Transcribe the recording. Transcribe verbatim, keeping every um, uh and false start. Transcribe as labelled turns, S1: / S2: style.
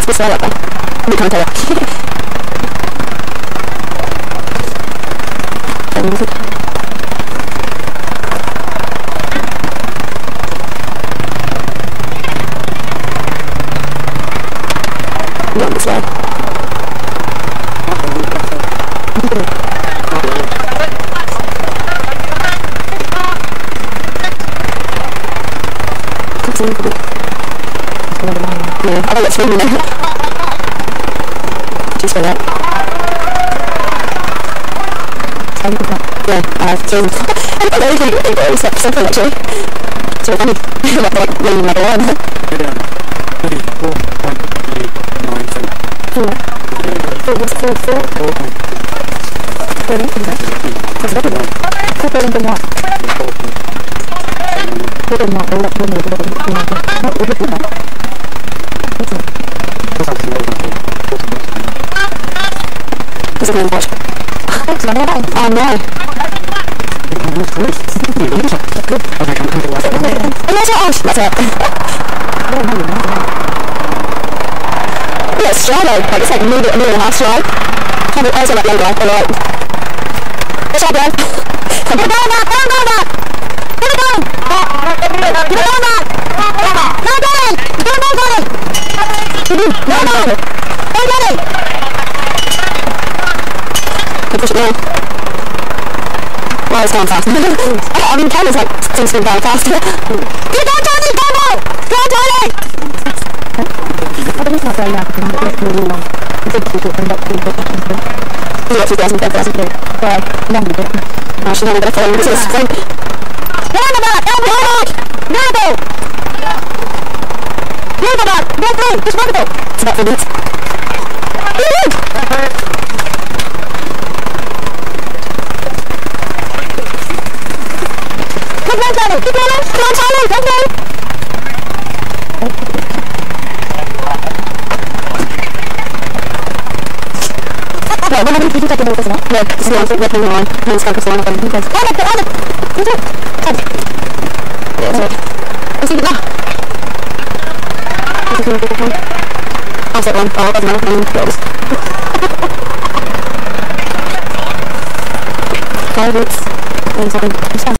S1: to be slow up there. We can't tell it. Not this way. Yeah, I think it's really now. Just for that. Yeah, I've seen. I don't know if it was something actually. So funny. Like, really number one.
S2: thirty-four point eight nine seven.
S1: Four. Four, what's four? Four? Four. Four, what's that? Four, four, and what? Four, and what? Four, and what? Four, and what? What's it? Does it mean watch? Oh no. Oh, that's it. That's it. Yeah, it's stride though. Like, it's like a minute, a minute and a half stride. Kind of also like longer, but like... Good job, bro. Come on, go back, go go back! Keep it going! Keep it going back! No going! No no going! No no! No going! You push it now. Well, it's going fast. I mean, cameras like, things go down faster. Keep it going, Tony! Go, go! Go, Tony! I think it's not very loud because it's really long. I think people end up being good. Yeah, two thousand, ten thousand. Well, long bit. No, she's only going to fall into the spring. Round about! Round about! Round about! Round about! Round about! Just round about! It's about four minutes. Woo! Keep going, Charlie! Keep going! Come on, Charlie! Go, go! No, we're not going to keep taking this now. No, this is the answer. We're playing on. Hands focus on them. Because... Oh, look! Oh, look! Come on! Come on! Yeah, that's right. Let's see it now. This is going to be the I'll set one. Oh, it doesn't matter. I'm close. Five weeks. And something.